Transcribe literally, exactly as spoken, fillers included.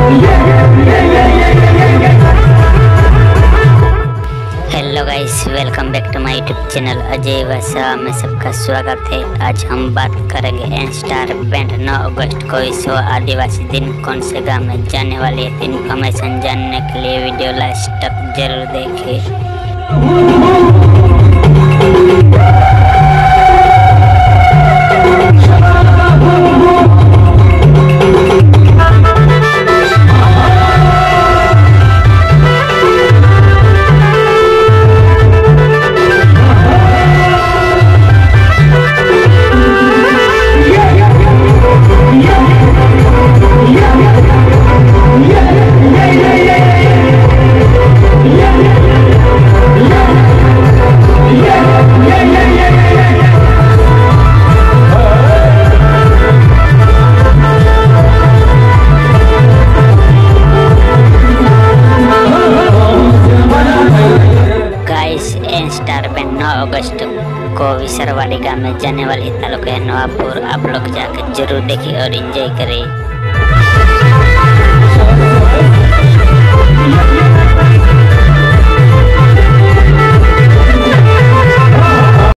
Hello guys, welcome back to my YouTube channel Ajay वसा में सबका स्वागत है। आज हम बात करेंगे स्टार बैंड नौ अगस्त को विश्व आदिवासी दिन कौन से गांव में जाने वाली है। इन्फॉर्मेशन जानने के लिए वीडियो लास्ट तक जरूर देखें। स्टार बैंड नौ अगस्त को विसरवाड़ी गांव में जाने वाली तालुका है नवापुर। आप लोग जाकर जरूर देखिए और एंजॉय करें।